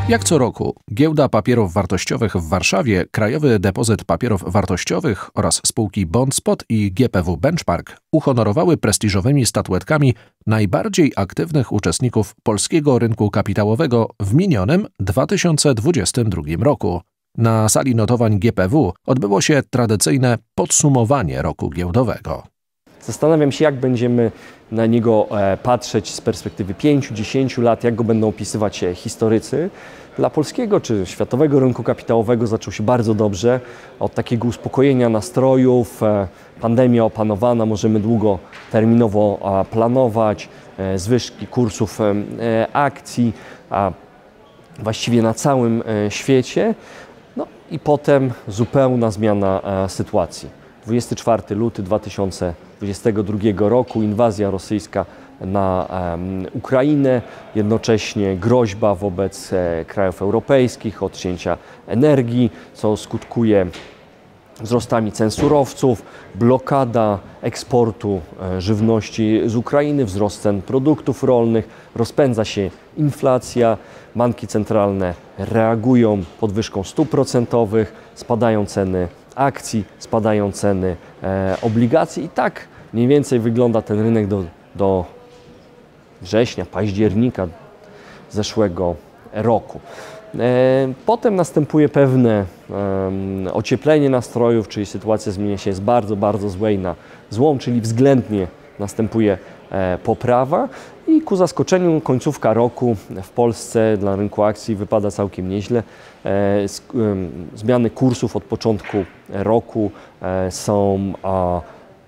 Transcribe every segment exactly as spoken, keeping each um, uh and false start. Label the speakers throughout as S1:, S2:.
S1: Jak co roku, Giełda Papierów Wartościowych w Warszawie, Krajowy Depozyt Papierów Wartościowych oraz spółki BondSpot i G P W Benchmark uhonorowały prestiżowymi statuetkami najbardziej aktywnych uczestników polskiego rynku kapitałowego w minionym dwa tysiące dwudziestym drugim roku. Na sali notowań G P W odbyło się tradycyjne podsumowanie roku giełdowego.
S2: Zastanawiam się, jak będziemy na niego patrzeć z perspektywy pięciu, dziesięciu lat, jak go będą opisywać historycy. Dla polskiego czy światowego rynku kapitałowego zaczął się bardzo dobrze. Od takiego uspokojenia nastrojów, pandemia opanowana, możemy długoterminowo planować, zwyżki kursów akcji, właściwie na całym świecie. No i potem zupełna zmiana sytuacji. dwudziestego czwartego lutego dwa tysiące dwudziestego drugiego roku inwazja rosyjska na um, Ukrainę, jednocześnie groźba wobec e, krajów europejskich odcięcia energii, co skutkuje wzrostami cen surowców, blokada eksportu e, żywności z Ukrainy, wzrost cen produktów rolnych, rozpędza się inflacja, banki centralne reagują podwyżką stóp procentowych, spadają ceny akcji, spadają ceny e, obligacji i tak mniej więcej wygląda ten rynek do, do września, października zeszłego roku. E, potem następuje pewne e, ocieplenie nastrojów, czyli sytuacja zmienia się z bardzo, bardzo złej na złą, czyli względnie następuje e, poprawa i ku zaskoczeniu końcówka roku w Polsce dla rynku akcji wypada całkiem nieźle. E, e, zmiany kursów od początku roku e, są a,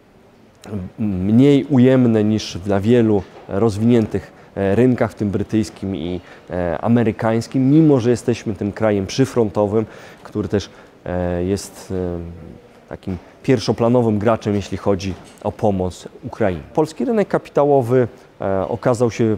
S2: mniej ujemne niż na wielu rozwiniętych rynkach, w tym brytyjskim i amerykańskim, mimo że jesteśmy tym krajem przyfrontowym, który też jest takim pierwszoplanowym graczem, jeśli chodzi o pomoc Ukrainie. Polski rynek kapitałowy okazał się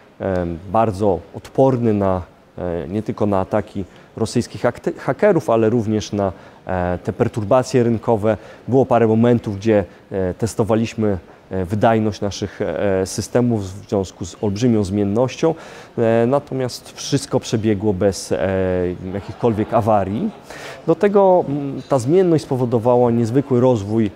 S2: bardzo odporny na, nie tylko na ataki rosyjskich hakerów, ale również na te perturbacje rynkowe. Było parę momentów, gdzie testowaliśmy wydajność naszych systemów w związku z olbrzymią zmiennością, natomiast wszystko przebiegło bez jakichkolwiek awarii. Do tego ta zmienność spowodowała niezwykły rozwój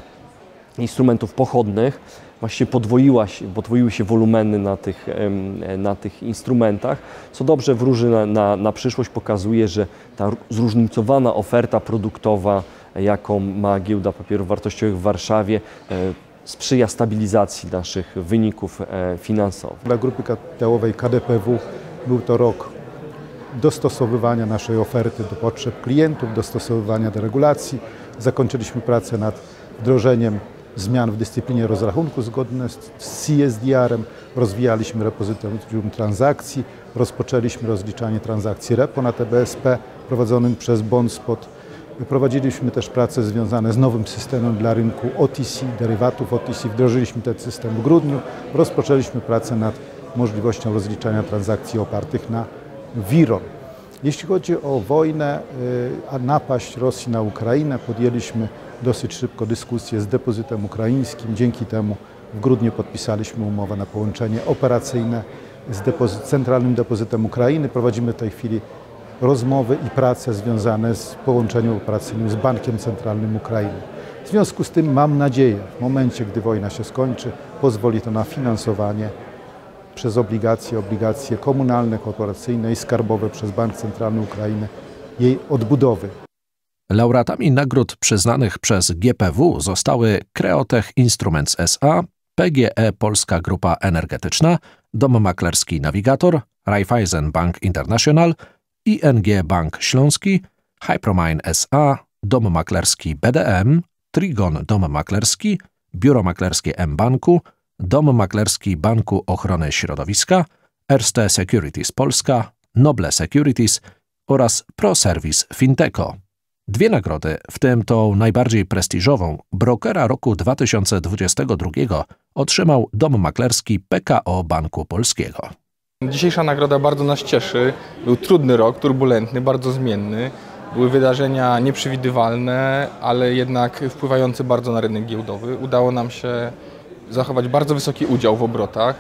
S2: instrumentów pochodnych. Właściwie podwoiła się, podwoiły się wolumeny na tych, na tych instrumentach, co dobrze wróży na, na, na przyszłość, pokazuje, że ta zróżnicowana oferta produktowa, jaką ma Giełda Papierów Wartościowych w Warszawie, sprzyja stabilizacji naszych wyników finansowych.
S3: Dla Grupy Kapitałowej K D P W był to rok dostosowywania naszej oferty do potrzeb klientów, dostosowywania do regulacji. Zakończyliśmy pracę nad wdrożeniem zmian w dyscyplinie rozrachunku zgodne z C S D R-em, rozwijaliśmy repozytorium transakcji, rozpoczęliśmy rozliczanie transakcji repo na T B S P prowadzonym przez BondSpot. Prowadziliśmy też prace związane z nowym systemem dla rynku O T C, derywatów O T C. Wdrożyliśmy ten system w grudniu. Rozpoczęliśmy pracę nad możliwością rozliczania transakcji opartych na WIRON. Jeśli chodzi o wojnę, a napaść Rosji na Ukrainę, podjęliśmy dosyć szybko dyskusję z depozytem ukraińskim. Dzięki temu w grudniu podpisaliśmy umowę na połączenie operacyjne z depozyt, Centralnym Depozytem Ukrainy. Prowadzimy w tej chwili rozmowy i prace związane z połączeniem operacyjnym z Bankiem Centralnym Ukrainy. W związku z tym mam nadzieję, w momencie, gdy wojna się skończy, pozwoli to na finansowanie przez obligacje, obligacje komunalne, korporacyjne i skarbowe przez Bank Centralny Ukrainy jej odbudowy.
S1: Laureatami nagród przyznanych przez G P W zostały Creotech Instruments S A, P G E Polska Grupa Energetyczna, Dom Maklerski Navigator, Raiffeisen Bank International, I N G Bank Śląski, Hypromine S A, Dom Maklerski B D M, Trigon Dom Maklerski, Biuro Maklerskie M-Banku, Dom Maklerski Banku Ochrony Środowiska, Erste Securities Polska, Noble Securities oraz ProService Finteco. Dwie nagrody, w tym tą najbardziej prestiżową, Brokera roku dwa tysiące dwudziestego drugiego, otrzymał Dom Maklerski P K O Banku Polskiego.
S4: Dzisiejsza nagroda bardzo nas cieszy. Był trudny rok, turbulentny, bardzo zmienny. Były wydarzenia nieprzewidywalne, ale jednak wpływające bardzo na rynek giełdowy. Udało nam się zachować bardzo wysoki udział w obrotach.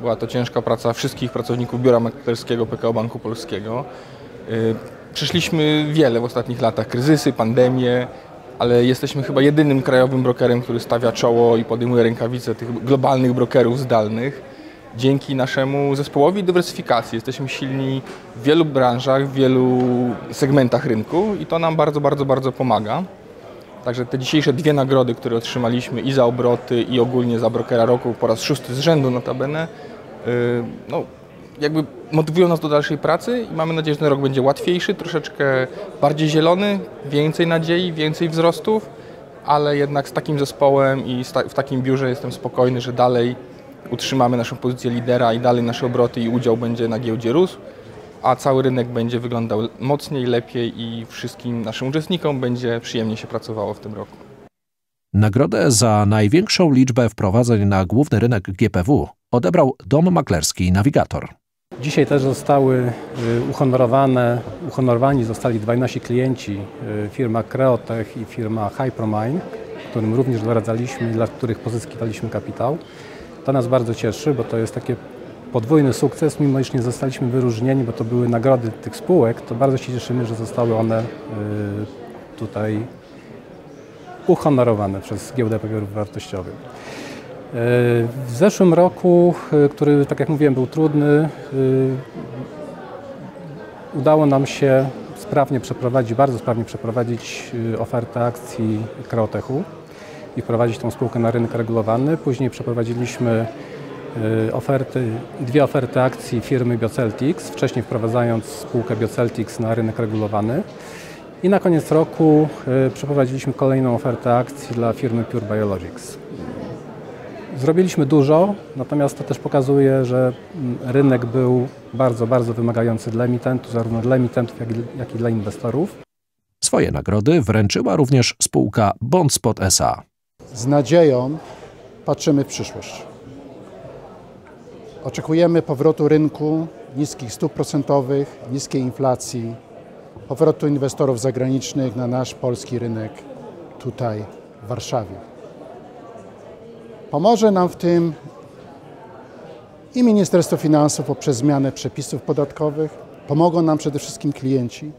S4: Była to ciężka praca wszystkich pracowników Biura Maklerskiego P K O Banku Polskiego. Przeszliśmy wiele w ostatnich latach, kryzysy, pandemie, ale jesteśmy chyba jedynym krajowym brokerem, który stawia czoło i podejmuje rękawice tych globalnych brokerów zdalnych. Dzięki naszemu zespołowi dywersyfikacji jesteśmy silni w wielu branżach, w wielu segmentach rynku i to nam bardzo, bardzo, bardzo pomaga. Także te dzisiejsze dwie nagrody, które otrzymaliśmy i za obroty, i ogólnie za brokera roku po raz szósty z rzędu notabene, no, jakby motywują nas do dalszej pracy i mamy nadzieję, że ten rok będzie łatwiejszy, troszeczkę bardziej zielony, więcej nadziei, więcej wzrostów, ale jednak z takim zespołem i w takim biurze jestem spokojny, że dalej utrzymamy naszą pozycję lidera i dalej nasze obroty i udział będzie na giełdzie rósł, a cały rynek będzie wyglądał mocniej, lepiej i wszystkim naszym uczestnikom będzie przyjemnie się pracowało w tym roku.
S1: Nagrodę za największą liczbę wprowadzeń na główny rynek G P W odebrał Dom Maklerski Navigator.
S5: Dzisiaj też zostały uhonorowane, uhonorowani zostali dwaj nasi klienci, firma Creotech i firma Hypromine, którym również doradzaliśmy i dla których pozyskiwaliśmy kapitał. To nas bardzo cieszy, bo to jest taki podwójny sukces, mimo iż nie zostaliśmy wyróżnieni, bo to były nagrody tych spółek, to bardzo się cieszymy, że zostały one tutaj uhonorowane przez Giełdę Papierów Wartościowych. W zeszłym roku, który, tak jak mówiłem, był trudny, udało nam się sprawnie przeprowadzić, bardzo sprawnie przeprowadzić ofertę akcji Creotechu i wprowadzić tą spółkę na rynek regulowany. Później przeprowadziliśmy oferty, dwie oferty akcji firmy Bioceltics, wcześniej wprowadzając spółkę Bioceltics na rynek regulowany. I na koniec roku przeprowadziliśmy kolejną ofertę akcji dla firmy Pure Biologics. Zrobiliśmy dużo, natomiast to też pokazuje, że rynek był bardzo, bardzo wymagający dla emitentów, zarówno dla emitentów, jak i, jak i dla inwestorów.
S1: Swoje nagrody wręczyła również spółka BondSpot S A.
S6: Z nadzieją patrzymy w przyszłość. Oczekujemy powrotu rynku, niskich stóp procentowych, niskiej inflacji, powrotu inwestorów zagranicznych na nasz polski rynek tutaj w Warszawie. Pomoże nam w tym i Ministerstwo Finansów poprzez zmianę przepisów podatkowych. Pomogą nam przede wszystkim klienci,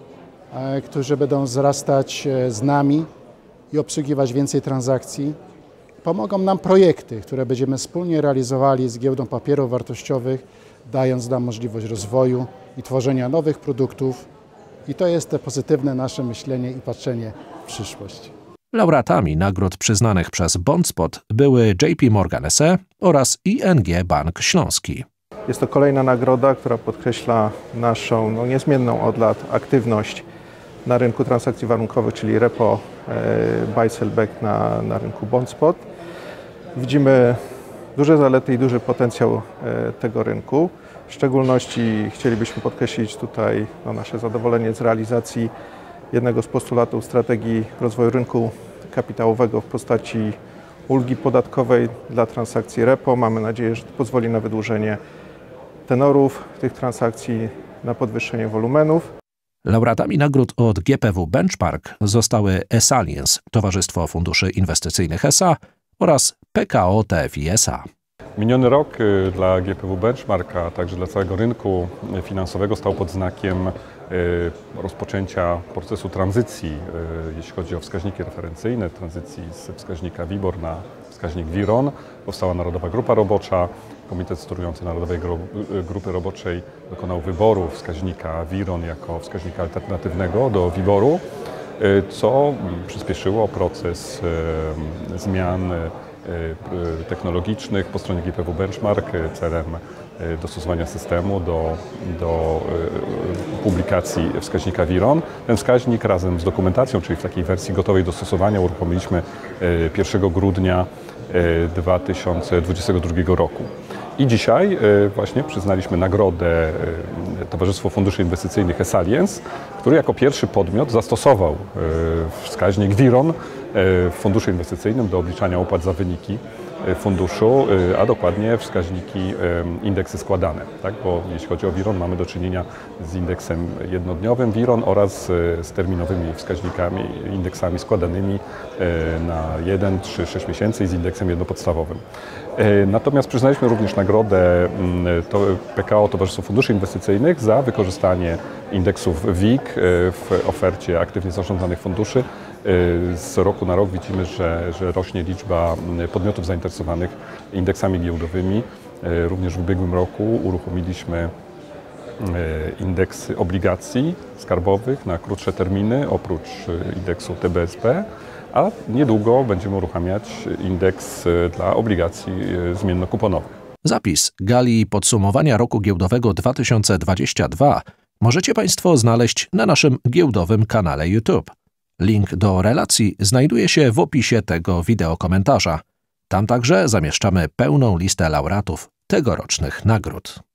S6: którzy będą wzrastać z nami i obsługiwać więcej transakcji. Pomogą nam projekty, które będziemy wspólnie realizowali z Giełdą Papierów Wartościowych, dając nam możliwość rozwoju i tworzenia nowych produktów. I to jest te pozytywne nasze myślenie i patrzenie w przyszłość.
S1: Laureatami nagród przyznanych przez BondSpot były J P Morgan S E oraz I N G Bank Śląski.
S7: Jest to kolejna nagroda, która podkreśla naszą no, niezmienną od lat aktywność na rynku transakcji warunkowych, czyli repo, e, buy, sell, back na, na rynku BondSpot. Widzimy duże zalety i duży potencjał e, tego rynku. W szczególności chcielibyśmy podkreślić tutaj no, nasze zadowolenie z realizacji jednego z postulatów strategii rozwoju rynku kapitałowego w postaci ulgi podatkowej dla transakcji repo. Mamy nadzieję, że to pozwoli na wydłużenie tenorów tych transakcji, na podwyższenie wolumenów.
S1: Laureatami nagród od G P W Benchmark zostały S-Alliance, Towarzystwo Funduszy Inwestycyjnych S A oraz P K O T F I S A.
S8: Miniony rok dla G P W Benchmark, a także dla całego rynku finansowego stał pod znakiem rozpoczęcia procesu tranzycji, jeśli chodzi o wskaźniki referencyjne, tranzycji z wskaźnika WIBOR na wskaźnik WIRON. Powstała Narodowa Grupa Robocza. Komitet sterujący Narodowej Grupy Roboczej dokonał wyboru wskaźnika WIRON jako wskaźnika alternatywnego do WIBOR-u, co przyspieszyło proces zmian technologicznych po stronie G P W Benchmark celem dostosowania systemu do, do publikacji wskaźnika WIRON. Ten wskaźnik razem z dokumentacją, czyli w takiej wersji gotowej do stosowania, uruchomiliśmy pierwszego grudnia dwa tysiące dwudziestego drugiego roku. I dzisiaj właśnie przyznaliśmy nagrodę Towarzystwo Funduszy Inwestycyjnych S-Alliance, który jako pierwszy podmiot zastosował wskaźnik WIRON w funduszu inwestycyjnym do obliczania opłat za wyniki funduszu, a dokładnie wskaźniki, indeksy składane. Tak? Bo jeśli chodzi o WIRON, mamy do czynienia z indeksem jednodniowym WIRON oraz z terminowymi wskaźnikami, indeksami składanymi na jeden, trzy, sześć miesięcy i z indeksem jednopodstawowym. Natomiast przyznaliśmy również nagrodę P K O Towarzystwu Funduszy Inwestycyjnych za wykorzystanie indeksów W I K w ofercie aktywnie zarządzanych funduszy. Z roku na rok widzimy, że, że rośnie liczba podmiotów zainteresowanych indeksami giełdowymi. Również w ubiegłym roku uruchomiliśmy indeks obligacji skarbowych na krótsze terminy, oprócz indeksu T B S P, a niedługo będziemy uruchamiać indeks dla obligacji zmiennokuponowych.
S1: Zapis gali podsumowania roku giełdowego dwa tysiące dwudziestego drugiego możecie Państwo znaleźć na naszym giełdowym kanale YouTube. Link do relacji znajduje się w opisie tego wideokomentarza. Tam także zamieszczamy pełną listę laureatów tegorocznych nagród.